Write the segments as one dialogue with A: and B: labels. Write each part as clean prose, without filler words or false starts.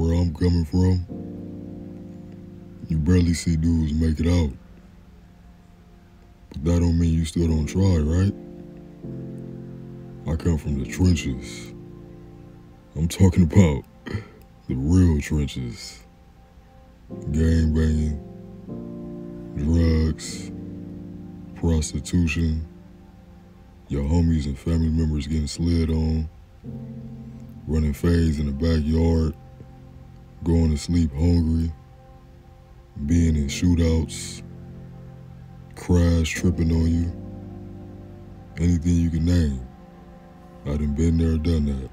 A: where I'm coming from, you barely see dudes make it out. But that don't mean you still don't try, right? I come from the trenches. I'm talking about the real trenches. Gang banging, drugs, prostitution, your homies and family members getting slid on, running fades in the backyard, going to sleep hungry, being in shootouts, crash tripping on you, anything you can name. I done been there, done that.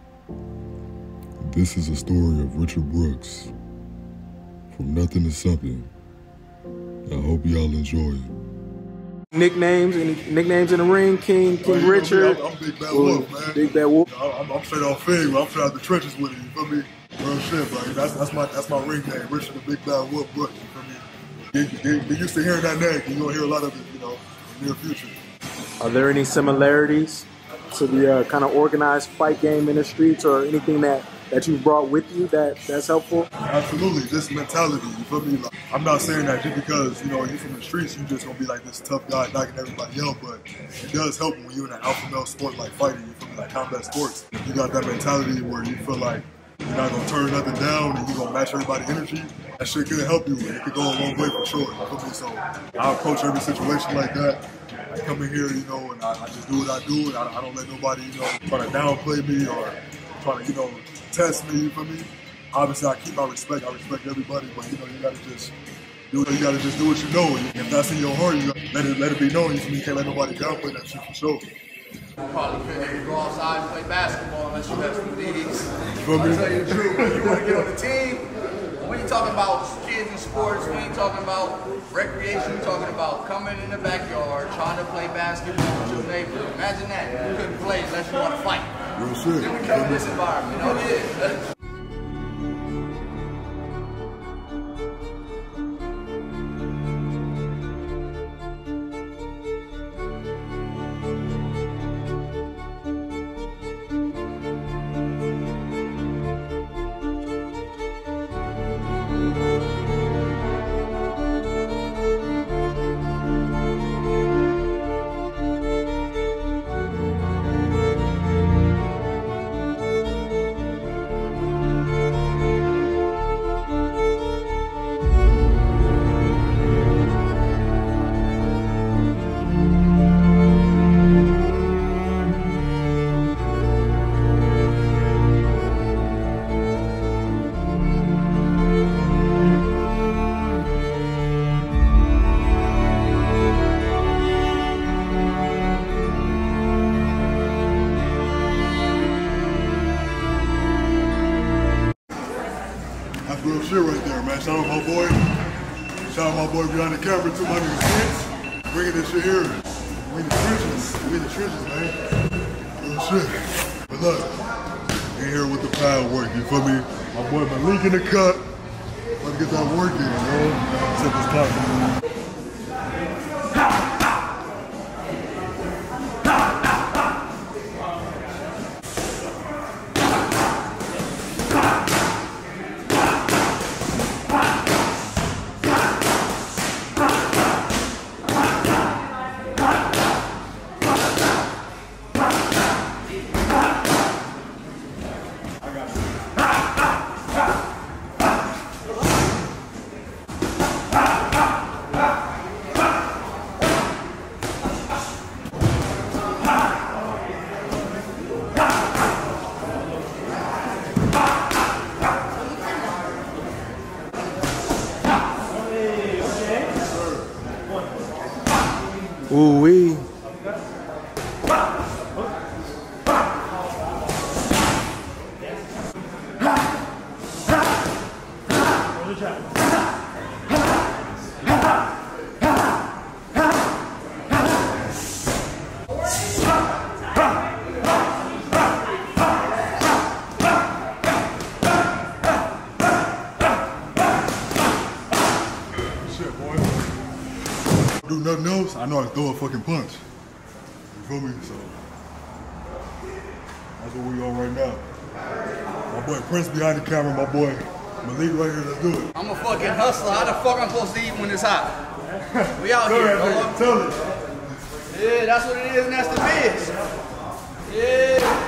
A: This is a story of Richard Brooks, from nothing to something. I hope y'all enjoy it.
B: Nicknames? Any nicknames in the ring? King Richard?
A: I'm Big Bad Wolf, man.
B: Big Bad Wolf.
A: I'm straight off fame, I'm straight out the trenches with it, you feel me? Real shit, bro. That's my ring name, Richard the Big Bad Wolf Brooks, you feel me? Get used to hearing that name, and you're gonna hear a lot of it, you know, in the near future.
B: Are there any similarities to the kind of organized fight game in the streets, or anything that you've brought with you that's helpful?
A: Absolutely, just mentality, you feel me? Like, I'm not saying that just because, you know, you're from the streets, you're just gonna be like this tough guy knocking everybody out, but it does help when you're in an alpha male sport like fighting, you feel me, like combat sports. You got that mentality where you feel like you're not gonna turn nothing down and you're gonna match everybody's energy. That shit could help you, and it could go a long way for sure, you feel me? So I approach every situation like that. I come in here, you know, and I just do what I do, and I don't let nobody, you know, try to downplay me or try to, you know, test me, you feel me? Obviously, I keep my respect. I respect everybody, but, you know, you gotta just do what you know. And if that's in your heart, you gotta let it be known. You feel me? You can't let nobody downplay that shit for sure.
C: You probably couldn't ever go outside and play basketball unless you had some these.
A: You feel me?
C: I'll tell you the truth. When you want to get on the team, when you're talking about kids and sports, when you're talking about recreation, you're talking about coming in the backyard, trying to play basketball with your neighbor. Imagine that. You couldn't play unless you want to fight.
A: Real shit.
C: Then we come in this environment. You know what it is?
A: That's real shit right there, man. Shout out my boy. Shout out my boy behind the camera too, my nigga Vince. Bringing this shit here. We in the trenches. We in the trenches, man. Real shit. But look, in here with the pad work, you feel me? My boy Malik in the cut. Let's get that work in, yo. Set this clock, man.
B: Ooh-wee.
A: Do nothing else, I know how to throw a fucking punch. You feel me? So that's what we on right now. My boy Prince behind the camera, my boy Malik right here, let's do it.
C: I'm a fucking hustler. How the fuck I'm supposed to eat when it's hot? We out here, dog.
A: Tell it.
C: Yeah, that's what it is, and that's the biz. Yeah.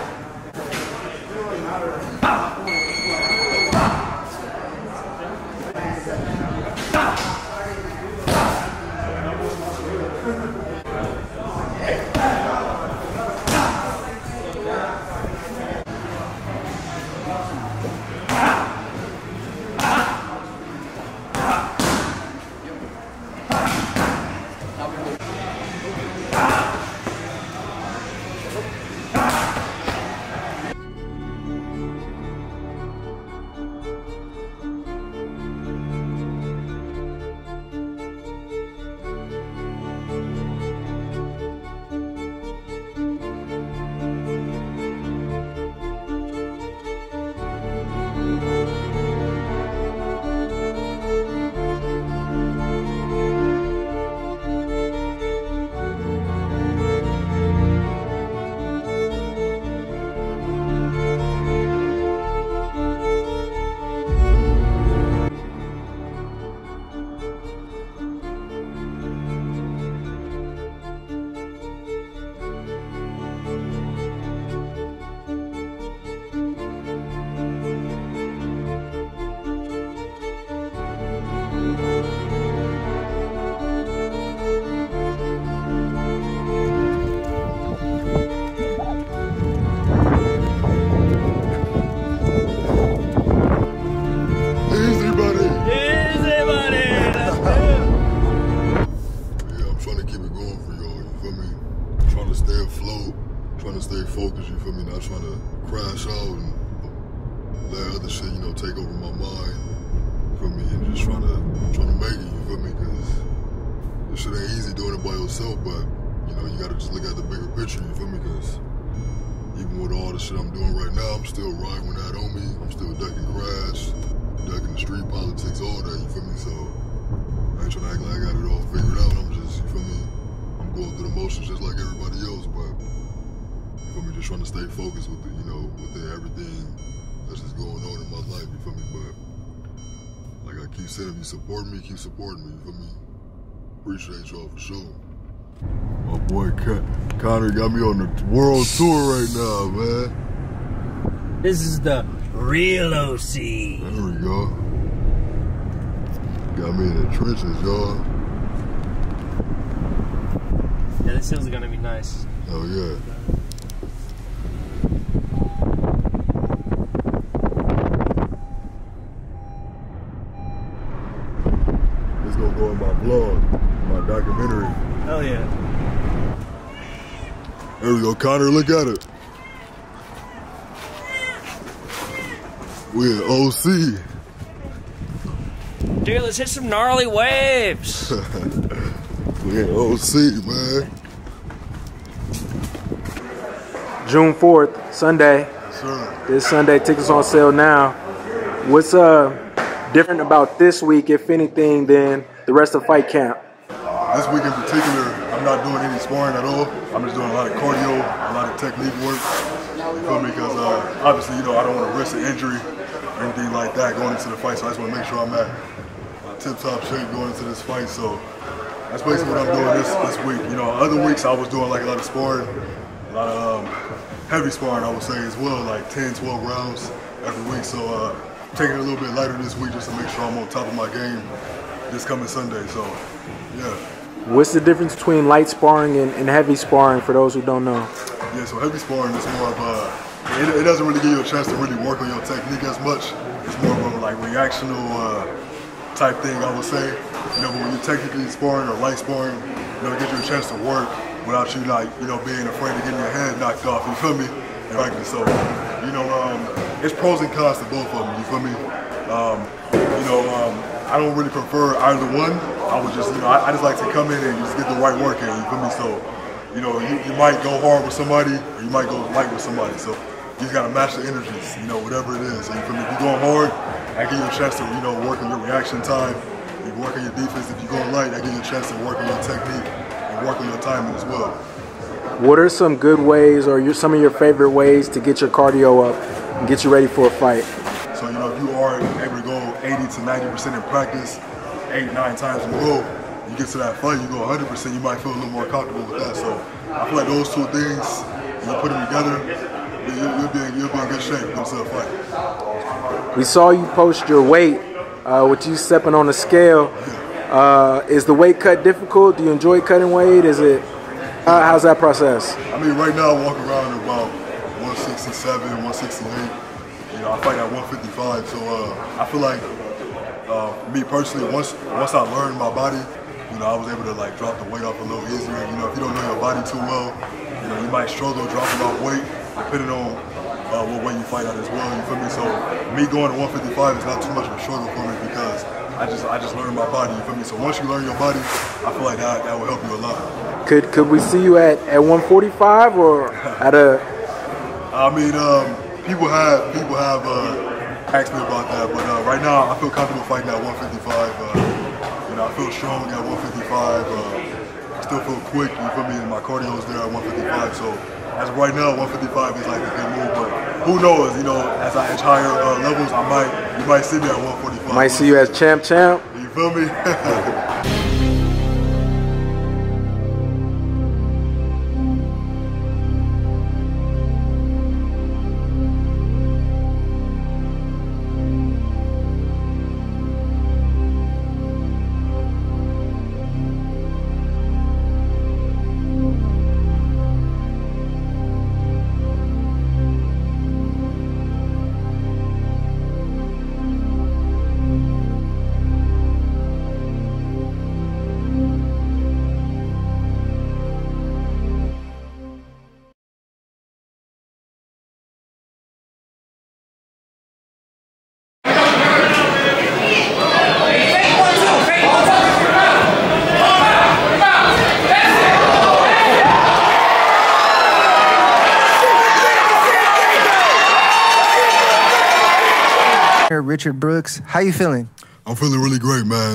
A: Stay focused, you feel me? Not trying to crash out and let other shit, take over my mind, you feel me? And just trying to make it, you feel me? Because this shit ain't easy doing it by yourself, but, you gotta just look at the bigger picture, you feel me? Because even with all the shit I'm doing right now, I'm still riding with that on me. I'm still ducking crash, ducking the street politics, all that, you feel me? So I ain't trying to act like I got it all figured out. I'm just, you feel me? I'm going through the motions just like everybody else, but for me, just trying to stay focused with with everything that's just going on in my life, you feel me? But like I keep saying, if you support me, keep supporting me, you feel me? Appreciate y'all for sure. My boy Connor got me on the world tour right now, man.
D: This is the real OC.
A: There we go. Got me in the trenches, y'all.
D: Yeah, this hill's gonna be nice.
A: Oh yeah. Go in my vlog, my documentary.
D: Hell yeah.
A: There we go, Connor, look at it. We in OC.
D: Dude, let's hit some gnarly waves.
A: We in OC, man.
B: June 4th, Sunday.
A: Sure.
B: This Sunday, tickets on sale now. What's different about this week, if anything, than the rest of fight camp?
A: This week in particular, I'm not doing any sparring at all. I'm just doing a lot of cardio, a lot of technique work. You feel me? Because obviously, I don't want to risk an injury or anything like that going into the fight. So I just want to make sure I'm at tip-top shape going into this fight. So that's basically what I'm doing this week. Other weeks I was doing like a lot of sparring, a lot of heavy sparring, I would say as well, like 10, 12 rounds every week. So taking it a little bit lighter this week just to make sure I'm on top of my game this coming Sunday. So yeah.
B: What's the difference between light sparring and heavy sparring for those who don't know?
A: Yeah, so heavy sparring is more of it doesn't really give you a chance to really work on your technique as much. It's more of a like reactional type thing, I would say. But when you're technically sparring or light sparring, it gives you a chance to work without you being afraid of getting your head knocked off, you feel me? And so, it's pros and cons to both of them, you feel me? I don't really prefer either one. I would just, I just like to come in and just get the right work in, you feel me? So, you might go hard with somebody or you might go light with somebody. So you just gotta match the energies, whatever it is. So you feel me? If you're going hard, that gives you a chance to, work on your reaction time. You work on your defense. If you're going light, that gives you a chance to work on your technique and work on your timing as well.
B: What are some good ways or some of your favorite ways to get your cardio up and get you ready for a fight?
A: So, you know, if you are able to go 80 to 90% in practice, 8, 9 times in a row, you get to that fight, you go 100%, you might feel a little more comfortable with that. So I feel like those two things, you put them together, you'll be in good shape going to the fight.
B: We saw you post your weight with you stepping on the scale. Is the weight cut difficult? Do you enjoy cutting weight? Is it how's that process?
A: I mean, right now I walk around at about 167, 168. You know, I fight at 155, so I feel like me personally, once I learned my body, you know, I was able to like drop the weight off a little easier. You know, if you don't know your body too well, you know, you might struggle dropping off weight depending on what weight you fight at as well. You feel me? So me going to 155 is not too much of a struggle for me because I just learned my body. You feel me? So once you learn your body, I feel like that will help you a lot. Could
B: we see you at 145 or at a?
A: I mean, people have asked me about that, but right now I feel comfortable fighting at 155. You know, I feel strong at 155. I still feel quick. You feel me? And my cardio is there at 155. So as of right now, 155 is like a good move. But who knows? You know, as I edge higher levels, you might see me at 145.
B: Might see you as champ.
A: You feel me?
E: Richard Brooks, how you feeling?
A: I'm feeling really great, man.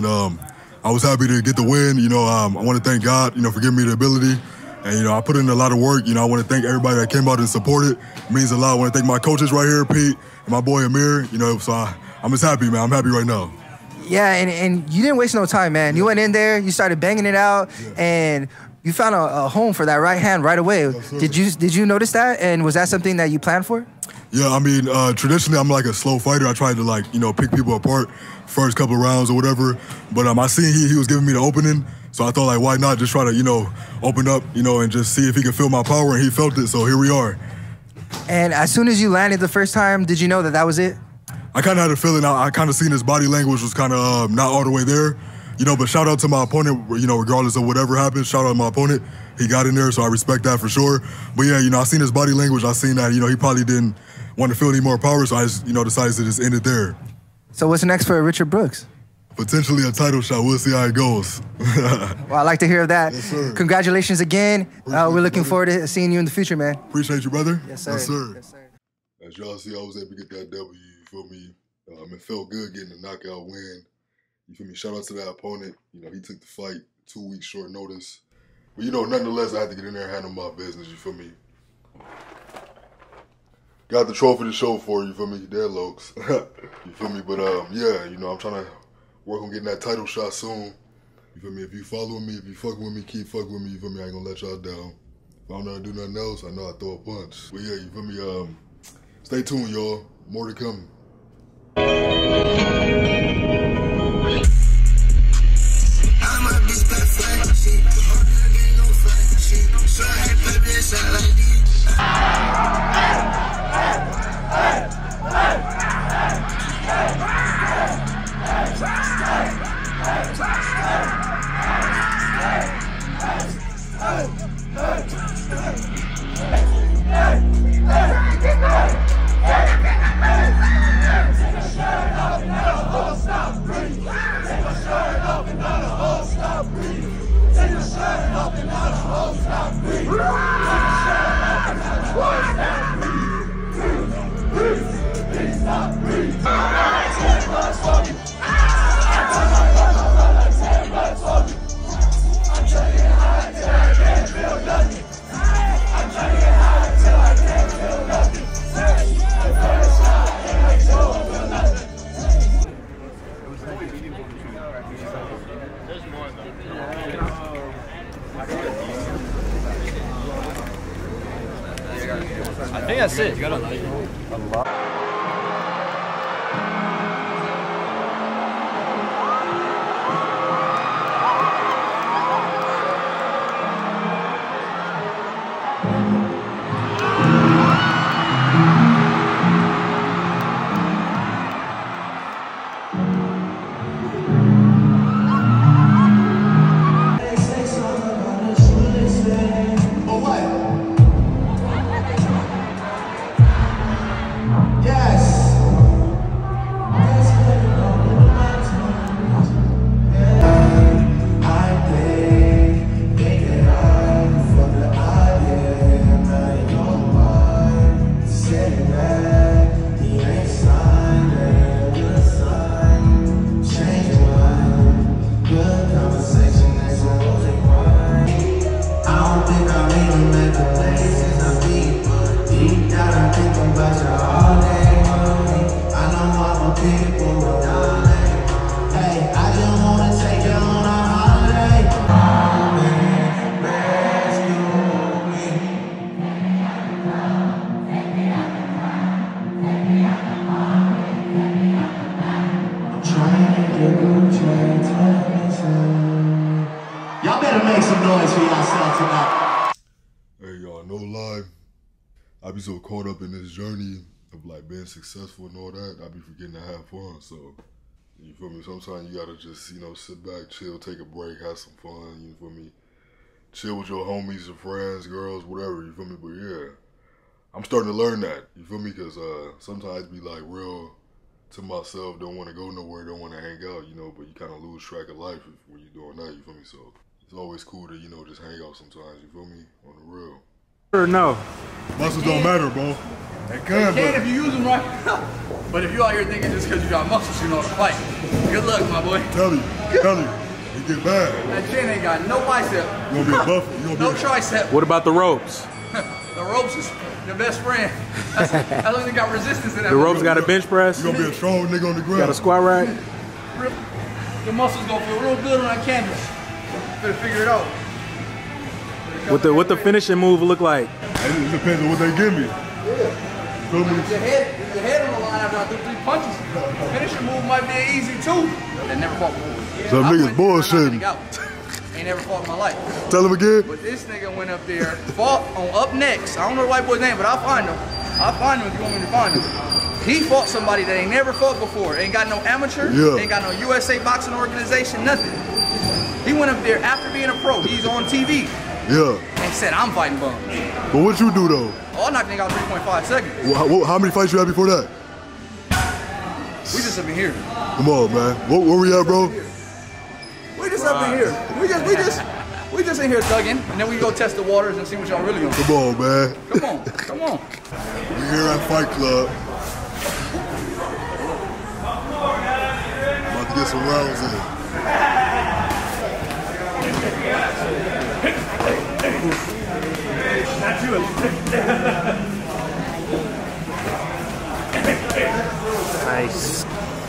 A: I was happy to get the win. You know, I want to thank God, you know, for giving me the ability. And, you know, I put in a lot of work. You know, I want to thank everybody that came out and supported. It means a lot. I want to thank my coaches right here, Pete, and my boy Amir. You know, so I'm just happy, man. I'm happy right now.
E: Yeah, and you didn't waste no time, man. You went in there, you started banging it out, and you found a home for that right hand right away. Yes, did you notice that? And was that something that you planned for?
A: Yeah, I mean, traditionally I'm like a slow fighter. I tried to like, you know, pick people apart first couple of rounds or whatever. But I seen he was giving me the opening, so I thought like, why not just try to, you know, open up, you know, and just see if he could feel my power, and he felt it. So here we are.
E: And as soon as you landed the first time, did you know that was it?
A: I kind of had a feeling. I kind of seen his body language was kind of not all the way there, you know. But shout out to my opponent, you know, regardless of whatever happened. Shout out to my opponent. He got in there, so I respect that for sure. But yeah, you know, I seen his body language. I seen that, you know, he probably didn't want to feel any more power, so I just, you know, decided to just end it there.
E: So what's next for Richard Brooks?
A: Potentially a title shot. We'll see how it goes.
E: Well, I like to hear that.
A: Yes, sir.
E: Congratulations again. We're looking forward to seeing you in the future, man.
A: Appreciate you, brother.
E: Yes, sir.
A: Yes, sir.
E: Yes, sir.
A: As y'all see, I was able to get that W, you feel me? It felt good getting a knockout win. You feel me? Shout out to that opponent. You know, he took the fight 2 weeks short notice. But, you know, nonetheless, I had to get in there and handle my business, you feel me? Got the trophy to show for you, feel me? Dead Lokes. You feel me? But, yeah, you know, I'm trying to work on getting that title shot soon. You feel me? If you follow me, if you fuck with me, keep fucking with me, you feel me? I ain't gonna let y'all down. If I don't know how to do nothing else, I know I throw a punch. But, yeah, you feel me? Stay tuned, y'all. More to come.
D: I think that's it. You got a lot.
F: Y'all better make some noise for yourself tonight.
A: Hey, y'all, no lie. I be so caught up in this journey of like being successful and all that, I be forgetting to have fun. So, you feel me? Sometimes you gotta just, you know, sit back, chill, take a break, have some fun, you feel me? Chill with your homies, your friends, girls, whatever, you feel me? But yeah, I'm starting to learn that, you feel me? Because sometimes I be like real to myself, don't want to go nowhere, don't want to hang out, you know, but you kind of lose track of life when you're doing that, you feel me? So it's always cool to, you know, just hang out sometimes, you feel me? On the real.
B: Or no?
A: Muscles don't matter, bro. They can,
C: You can if you use them right. But if you out here thinking just because you got muscles, you know how to fight. Good luck, my boy.
A: Tell you, it get bad.
C: That chin ain't got no bicep.
A: You gonna be a buffer. You
C: No
A: gonna be
C: tricep.
B: What about the ropes?
C: The ropes is your best friend. That's long as they got resistance in that.
B: The ropes got a bench press?
A: You gonna be a strong nigga on the ground.
B: Got a squat rack?
C: Your muscles gonna feel real good on that canvas. Better figure it out.
B: What the finishing move look like?
A: It depends on what they give me. Feel me?
C: Your head on the line after I do 3 punches. Finishing move might be easy too. They never fought before.
A: Some niggas bullshitting.
C: Ain't never fought in my life.
A: Tell him again.
C: But this nigga went up there, fought on Up Next. I don't know the white boy's name, but I'll find him. I'll find him if you want me to find him. He fought somebody that ain't never fought before. Ain't got no amateur, ain't got no USA boxing organization, nothing. He went up there after being a pro. He's on TV.
A: Yeah.
C: And said, I'm fighting bums.
A: But what you do though?
C: Oh, I knocked nigga out 3.5 seconds.
A: How many fights you had before that?
C: We just up in here.
A: Come on, man. Where we at, bro?
C: We just up in here. We just in here thugging, and then we go test the waters and see what y'all really gonna do.
A: Come on, man.
C: Come on.
A: We here at Fight Club. About to get some rounds in.
D: Nice.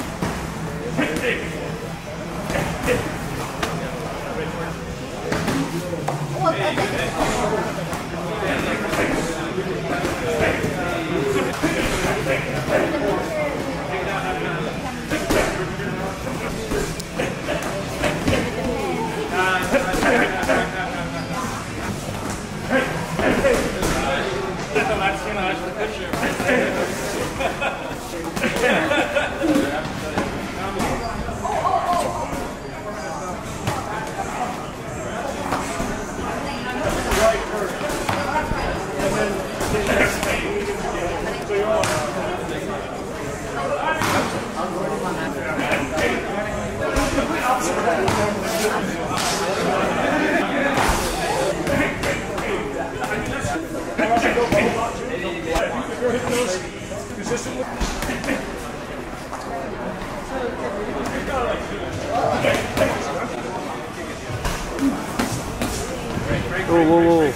D: Whoa.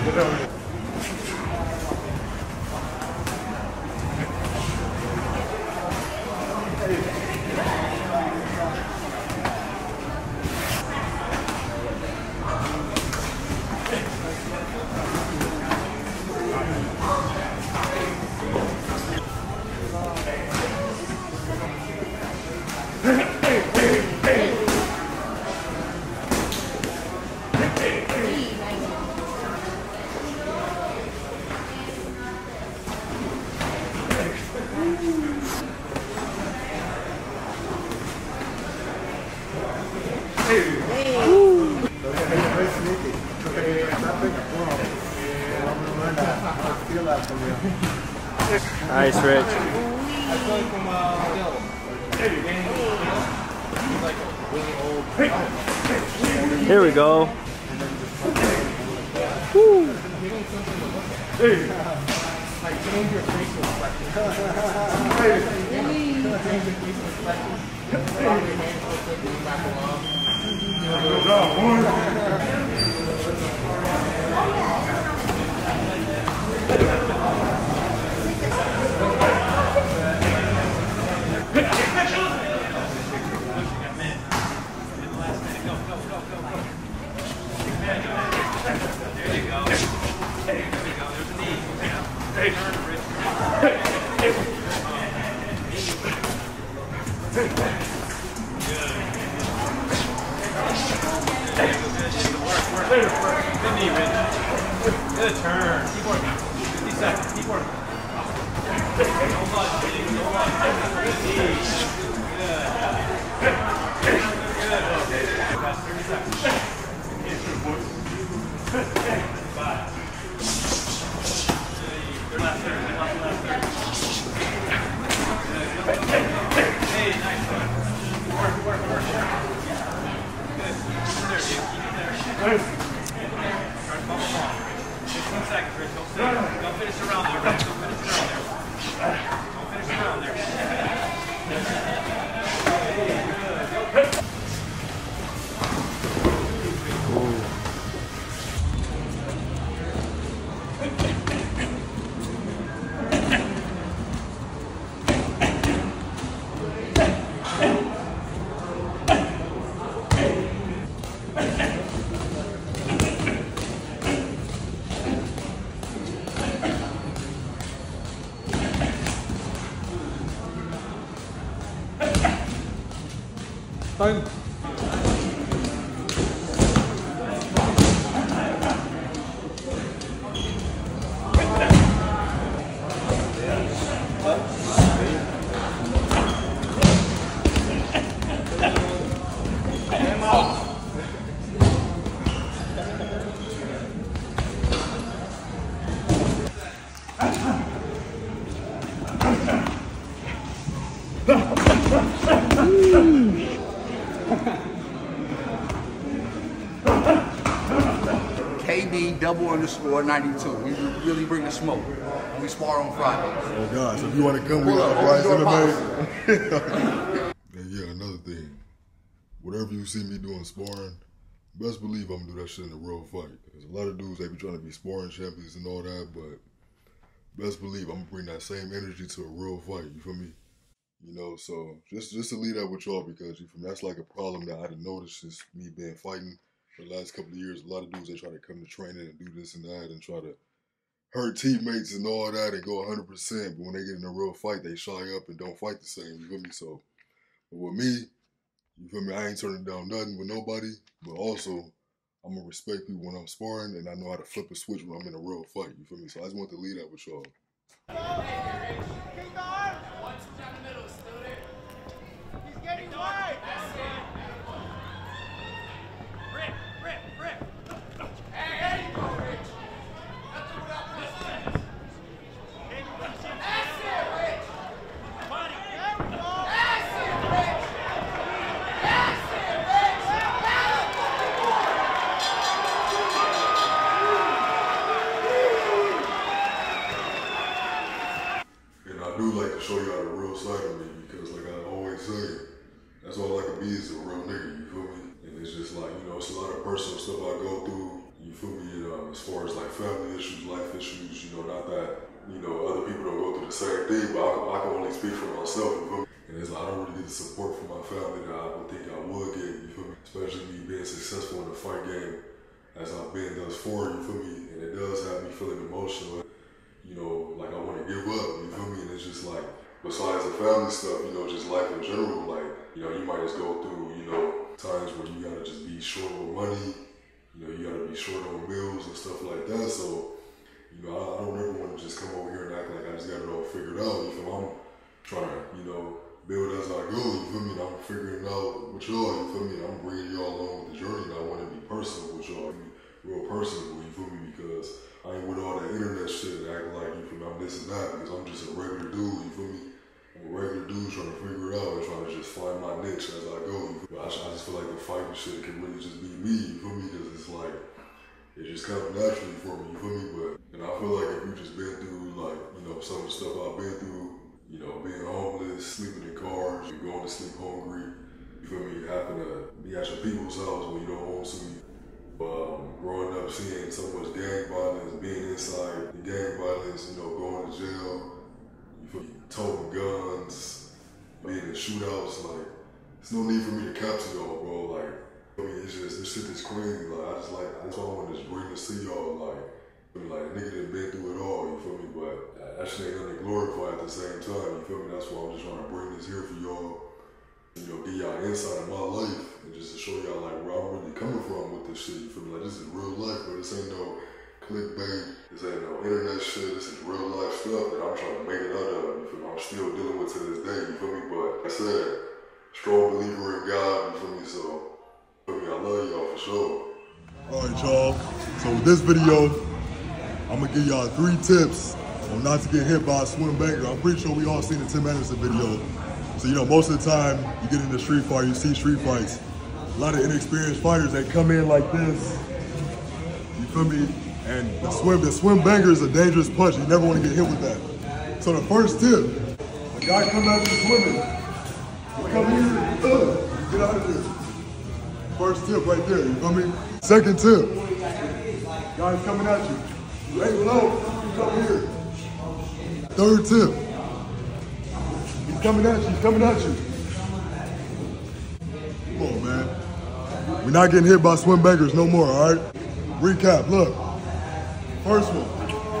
D: Nice, Rich. Here we go. Woo. Good turn. Keep working. 50 seconds. Keep working. No much. No much. Good knee. Good. Good. Okay. That's 30 seconds. 5. Last third. Last third. Hey, nice one. Work. Good. Keep it there, dude. Keep it there. Try to bump along. 15 seconds, Rich. Don't finish around there, Rich. Don't finish around there. Don't finish around there. Good.
B: Time.
C: KD _92. We really bring the smoke. We spar on Friday.
A: Oh gosh, if you want to come, we got Friday MMA. And yeah, another thing. Whatever you see me doing sparring, best believe I'm gonna do that shit in a real fight. There's a lot of dudes, they be trying to be sparring champions and all that, but best believe I'm gonna bring that same energy to a real fight. You feel me? You know, so just to leave that with y'all, because you feel me, that's like a problem that I done noticed since me being fighting for the last couple of years. A lot of dudes, they try to come to training and do this and that and try to hurt teammates and all that and go 100%. But when they get in a real fight, they shy up and don't fight the same. You feel me? So, but with me, you feel me, I ain't turning down nothing with nobody. But also, I'm going to respect people when I'm sparring, and I know how to flip a switch when I'm in a real fight. You feel me? So I just want to leave that with y'all. I do like to show y'all the real side of me because, like I always say, that's all I can be is a real nigga, you feel me? And it's just like, you know, it's a lot of personal stuff I go through, You feel me? And, as far as like family issues, life issues, you know, not that, you know, other people don't go through the same thing, but I can only speak for myself, you feel me? And it's like, I don't really get the support from my family that I would think I would get, you feel me? Especially me being successful in the fight game as I've been thus far, you feel me? And it does have me feeling emotional, you know, like I want to give up, you feel me? And it's just like, besides the family stuff, you know, just life in general, like, you know, you might just go through, you know, times where you gotta just be short on money, you know, you gotta be short on bills and stuff like that. So, you know, I don't ever want to just come over here and act like I just got it all figured out. You feel me? I'm trying to, you know, build as I go. You feel me? And I'm figuring out with y'all. You feel me? And I'm bringing y'all along with the journey. And I want to be personal with y'all, be real personable. You feel me? Because I ain't with all that internet shit and acting like, you feel me, I'm this and that. Because I'm just a regular dude. You feel me? I'm a regular dude trying to figure it out and trying to just find my niche as I go. I just feel like the fighting shit can really just be me, you feel me? Because it's like, it just comes naturally for me, you feel me? But, and I feel like if you just been through, like, you know, some of the stuff I've been through, you know, being homeless, sleeping in cars, you going to sleep hungry, you feel me? Having to be at your people's house when you don't want to. Growing up, seeing so much gang violence, being inside the gang violence, you know, going to jail, you feel me? Toting guns, being in shootouts, like, there's no need for me to capture y'all, bro. Like, I mean, it's just, this shit is crazy. Like, I just want to just bring this to y'all. Like, I mean, like, a nigga done been through it all, you feel me? But that shit ain't nothing to glorify at the same time, you feel me? That's why I'm just trying to bring this here for y'all, you know, give y'all insight of my life, and just to show y'all, like, where I'm really coming from with this shit, you feel me? Like, this is real life, but this ain't no clickbait, this ain't no internet shit, this is real life stuff that I'm trying to make it out of, you feel me? I'm still dealing with to this day, you feel me? But like I said, strong believer in God, you feel me? So, you feel me? I love y'all for sure. Alright, y'all. So with this video, I'm gonna give y'all 3 tips on not to get hit by a swim banker. I'm pretty sure we all seen the Tim Anderson video. So, you know, most of the time, you get in the street fight, you see street fights, a lot of inexperienced fighters, they come in like this, you feel me? And the swim banker is a dangerous punch. You never want to get hit with that. So the first tip, a guy come at you swimming, you come here, get out of there. First tip right there, you feel me? Second tip, guy's coming at you. Hey, low, come here. Third tip, he's coming at you. Come on, man. We're not getting hit by swim bankers no more, all right? Recap, look. First one,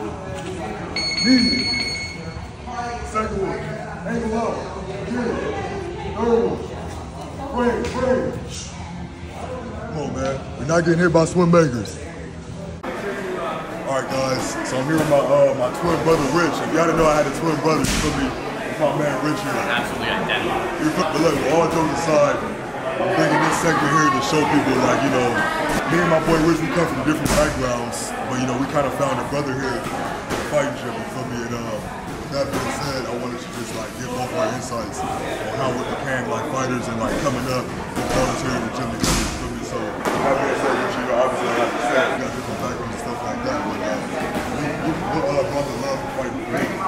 A: knee. Second one, ankle out. Third one, frame. Come on, man. We're not getting hit by swim bankers. All right, guys. So I'm here with my twin brother, Rich. If y'all didn't know I had a twin brother, you feel me? It's my man, Richard.
C: Absolutely identical.
A: But look, all jokes aside, I'm bringing this segment here to show people, like, you know, me and my boy Rich, we come from different backgrounds, but, you know, we kind of found a brother here in the fighting gym, you feel me? And with that being said, I wanted to just, like, give both our insights on how we became, like, fighters and, like, coming up and volunteering in the gym together, you feel me? So, with that being said, Rich, you know, obviously, like I said, we got different backgrounds and stuff like that, but what brought the love for fighting?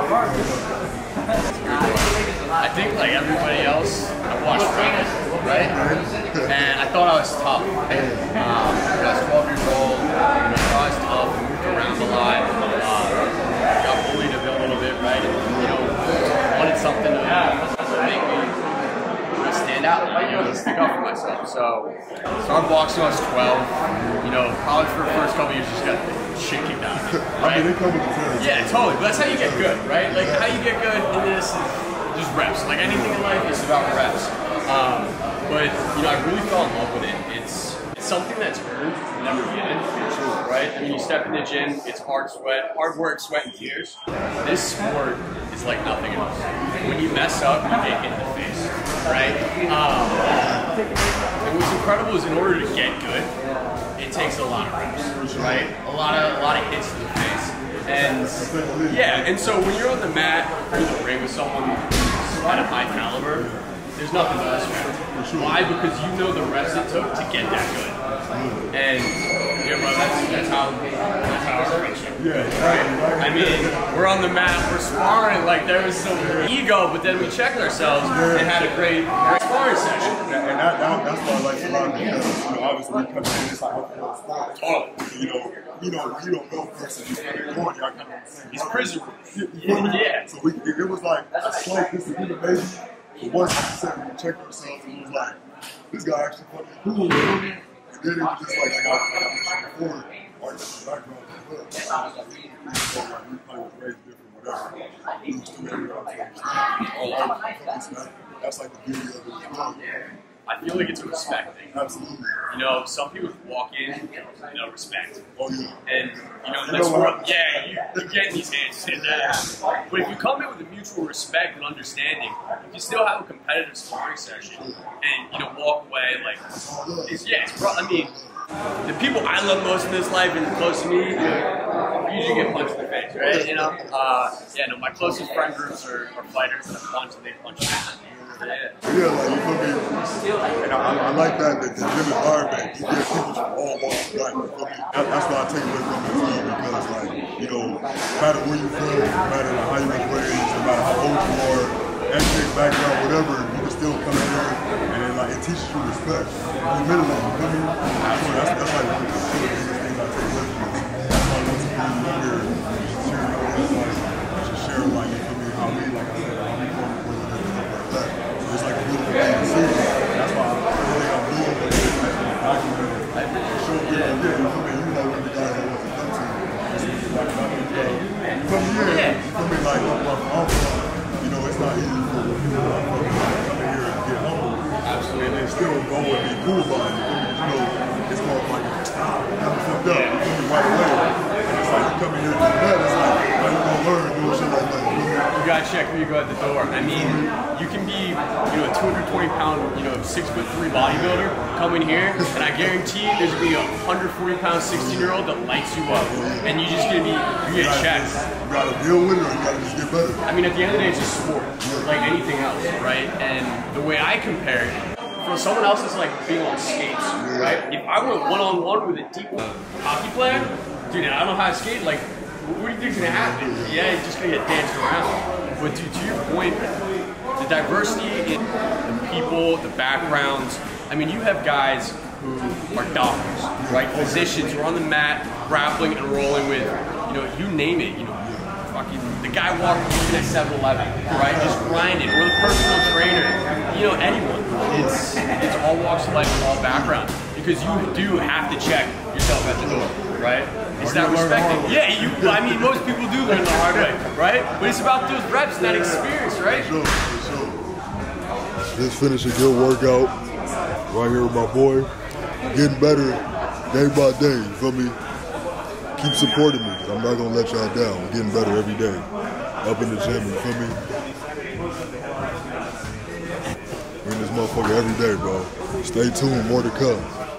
G: I think, like everybody else, I watched training, right? And I thought I was tough. I was 12 years old, I was tough, moved around a lot, got bullied a little bit, right? And, you know, wanted something to make me stand out, you know, stick up for myself. So, started boxing when I was 12. You know, college for the first couple years just got shit kicked out of me, right?
A: I mean, they come with the territory.
G: Yeah, totally. But that's how you get good, right? Like, how you get good in this is just reps. Like anything in life, it's about reps. But you know, I really fell in love with it. It's something that's earned, never given, right? I mean, you step in the gym, it's hard work, sweat, and tears. This sport is like nothing else. When you mess up, you get hit in the face, right? And what's incredible is in order to get good, it takes a lot of reps, right? A lot of hits to the face. And yeah, and so when you're on the mat or in the ring with someone at a high caliber, there's nothing to this. Why? Because you know the reps it took to get that good. And Yeah, bro, that's how our friendship.
A: Yeah, right.
G: I mean, we're on the mat, we're sparring, like there was some ego, but then we checked ourselves and had a great sparring session.
A: And that's why I like Salon, because obviously we come in this like you don't know person.
G: He's prison.
A: Yeah. So it was like a slight disagreement maybe, but once we said we checked ourselves, it was like this guy actually fucking cool. And then it was just like I mentioned before, our background as well. We probably was raised different, whatever. We was too that's like the beauty of it as well.
G: I feel like it's a respect thing.
A: Absolutely.
G: You know, some people walk in, respect.
A: Oh yeah.
G: And that's where, you get in these hands, hit that. But if you come in with a mutual respect and understanding, you can still have a competitive sparring session and walk away like, I mean, the people I love most in this life and close to me, usually get punched in the face, right? My closest friend groups are fighters that I punch and they punch back.
A: Yeah, like you feel me? And I like that the gym environment, you get people from all walks of life, you feel me? That's why I take away from it as well, because no matter where you're from, no matter how you were raised, no matter how old you are, ethnic background, whatever, you can still come in here and then it teaches you respect. Humility, you feel me? That's like one of the biggest things I take away from this. That's why once you come here, you should share you feel me, how we, like I said, how we come with it and stuff like that. It's like a beautiful thing to see. That's why everything I'm doing with it, actually documented. Show people, you know what the guys I want to come to. Come here, you feel me, like where I'm from, it's not easy for people like come in here and get humble. Absolutely. And then still go and be cool about it. It's more like, I'm fucked up, you feel me, right away. And it's like, you come in here to do that, it's like, how you gonna learn doing shit like that?
G: You gotta check when you go out the door. I mean, you can be, a 220-pound, 6'3" bodybuilder, come in here, and I guarantee there's gonna be a 140-pound 16-year-old that lights you up, and you're gonna check.
A: You gotta deal with it, or you gotta just get better.
G: I mean, at the end of the day, it's a sport, like anything else, right? And the way I compare it, for someone else, it's like being on skates, right? If I went one-on-one with a deep hockey player, dude, and I don't know how to skate, like, what do you think's gonna happen? Yeah, you're just gonna get danced around. But to your point, the diversity in the people, the backgrounds. I mean, you have guys who are doctors, right? Physicians who are on the mat, grappling and rolling with, you name it. Fucking the guy walking at 7-Eleven, right? Just grinding. Or the personal trainer. Anyone. It's all walks of life, all backgrounds. Because you do have to check yourself at the door, right? It's that respecting. Yeah, I mean, most people do learn the hard way, right? But it's about those reps and that experience, right?
A: For sure. Just finished a good workout right here with my boy. Getting better day by day, you feel me? Keep supporting me, because I'm not going to let y'all down. We're getting better every day. Up in the gym, you feel me? We're in this motherfucker every day, bro. Stay tuned, more to come.